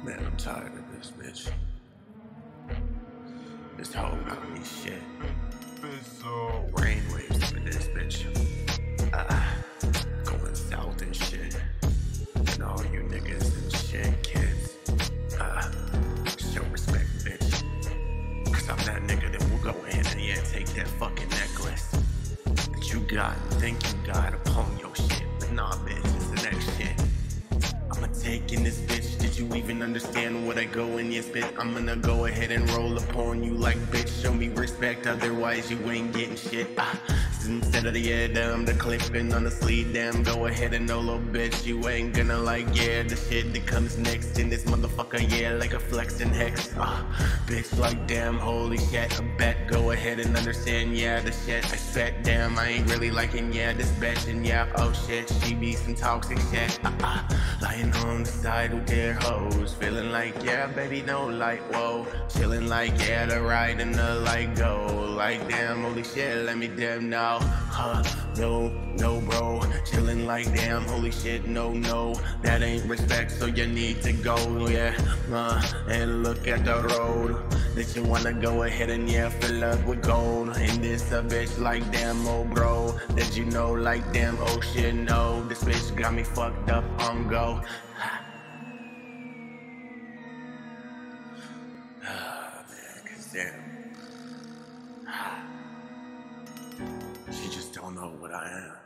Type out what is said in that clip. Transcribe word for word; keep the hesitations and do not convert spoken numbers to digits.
Man, I'm tired of this bitch. This hoe got me shit. Brainwaves for this bitch. Ah, going south and shit. And all you niggas and shit, kids. Ah, show respect, bitch. Cause I'm that nigga that will go ahead and yeah, take that fucking necklace that you got and think you got upon your shit. But nah, bitch, it's the next shit. I'ma take in this bitch. Did you even understand what I go in your spit? I'm gonna go ahead and roll upon you like bitch. Show me respect, otherwise you ain't getting shit. Ah, instead of the yeah, damn, the clipping on the sleeve, damn. Go ahead and know, little bitch, you ain't gonna like, yeah, the shit that comes next in this motherfucker, yeah, like a flexing hex. Ah, bitch, like damn, holy shit, I bet. Go ahead and understand, yeah, the shit I said, damn, I ain't really liking, yeah, this bitch, and yeah, oh shit, she be some toxic shit. Ah, ah, lying on the side with their hoes, feeling like, yeah, baby, no, like, whoa, chilling like, yeah, the ride and the like go, like, damn, holy shit, let me damn now, huh, no, no, bro, chilling like, damn, holy shit, no, no, that ain't respect, so you need to go, yeah, uh, and look at the road, that you wanna go ahead and, yeah, fill up with gold, and this a bitch like, damn, oh, bro, that you know, like, damn, oh, shit, no, this bitch got me fucked up on go. Ah, man, cause damn, she just don't know what I am.